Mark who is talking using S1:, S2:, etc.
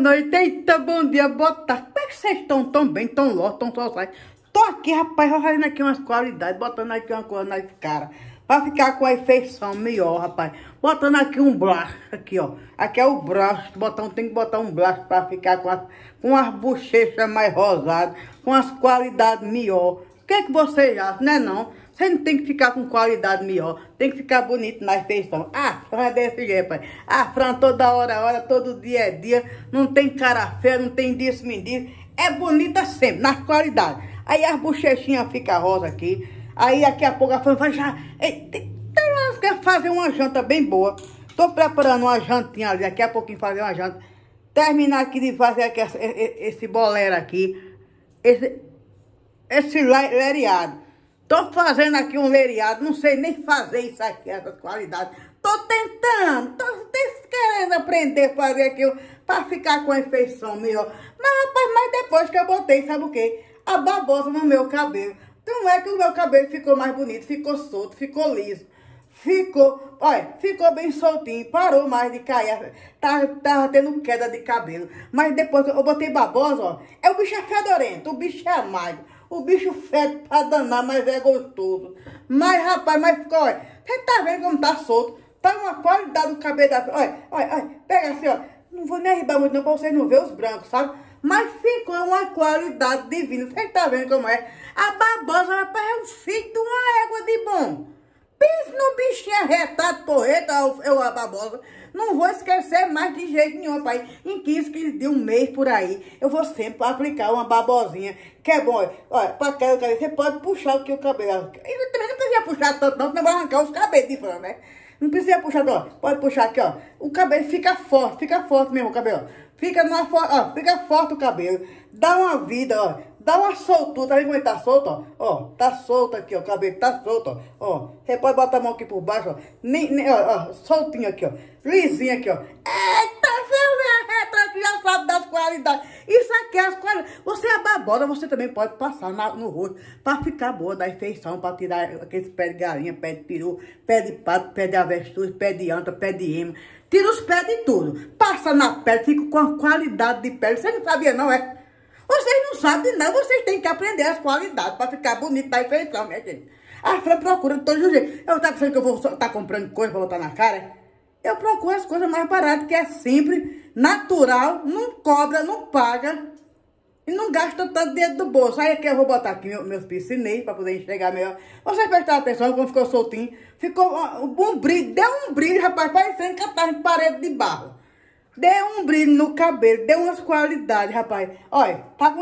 S1: noite, eita, bom dia, boa tarde. Como é que vocês estão tão bem, tão loucos, tão sociais? Tô aqui, rapaz, fazendo aqui umas qualidades, botando aqui uma coisa nas caras, pra ficar com a efeição melhor, rapaz. Botando aqui um blush, aqui, ó. Aqui é o blush, tem que botar um blush pra ficar com as bochechas mais rosadas, com as qualidades melhor. O que é que vocês acham, né não? Você não tem que ficar com qualidade melhor, tem que ficar bonito na feição. Ah, Fran é desse jeito, pai. Ah, Fran toda hora, todo dia é dia, não tem cara feia, não tem disso, me diz. É bonita sempre, na qualidade. Aí as bochechinhas ficam rosa aqui. Aí daqui a pouco a Fran vai já... Ela quer fazer uma janta bem boa. Tô preparando uma jantinha ali, daqui a pouquinho fazer uma janta. Terminar aqui de fazer aqui, esse bolero aqui. Esse lereado. Tô fazendo aqui um lereado, não sei nem fazer isso aqui, essas qualidades. Tô tentando, tô querendo aprender a fazer aquilo pra ficar com a efeição melhor. Mas, rapaz, depois que eu botei, sabe o quê? A babosa no meu cabelo. Não é que o meu cabelo ficou mais bonito, ficou solto, ficou liso. Ficou bem soltinho, parou mais de cair, tava tendo queda de cabelo. Mas depois eu botei babosa, ó, o bicho é fedorento, o bicho é amargo, o bicho fede pra danar, mas é gostoso. Mas, rapaz, ficou, olha, você tá vendo como tá solto? Tá uma qualidade do cabelo da... Olha, pega assim, ó, não vou nem arribar muito não pra vocês não verem os brancos, sabe? Mas ficou uma qualidade divina, você tá vendo como é? A babosa, rapaz, é um filho de uma égua de bom. Pense no bichinho arretado, porreta, a babosa. Não vou esquecer mais de jeito nenhum, pai. Em 15 de um mês por aí, eu vou sempre aplicar uma babosinha. Que é bom, olha, pra queda do cabelo, você pode puxar aqui o cabelo. E também não precisa puxar tanto, não, senão vai arrancar os cabelos de Fran, né? Não precisa puxar, ó. Pode puxar aqui, ó. O cabelo fica forte mesmo o cabelo. Fica forte o cabelo. Dá uma vida, ó. Dá uma soltura, tá vendo como ele tá solto, ó? Ó, tá solto aqui, ó, o cabelo tá solto, ó. Você pode botar a mão aqui por baixo, ó. Soltinho aqui, ó. Lisinho aqui, ó. Eita, você já sabe das qualidades. Isso aqui é as qualidades. Você é babosa, você também pode passar no rosto pra ficar boa da efeição, pra tirar aqueles pés de galinha, pé de peru, pé de pato, pé de avestruz, pé de anta, pé de ema. Tira os pés de tudo. Passa na pele, fica com a qualidade de pele. Você não sabia, não, é? Vocês não sabem de nada, vocês têm que aprender as qualidades para ficar bonito da efeição, minha gente. A Fran procura de todos os jeitos. Eu tá pensando que eu vou estar comprando coisa para botar na cara? Eu procuro as coisas mais baratas, que é simples, natural, não cobra, não paga e não gasta tanto dinheiro do bolso. Aí aqui eu vou botar aqui meus piscinês para poder enxergar melhor. Vocês prestaram atenção como ficou soltinho? Ficou um brilho, deu um brilho, rapaz, parecendo que tava em parede de barro. Deu um brilho no cabelo, deu umas qualidades, rapaz. Olha, tá com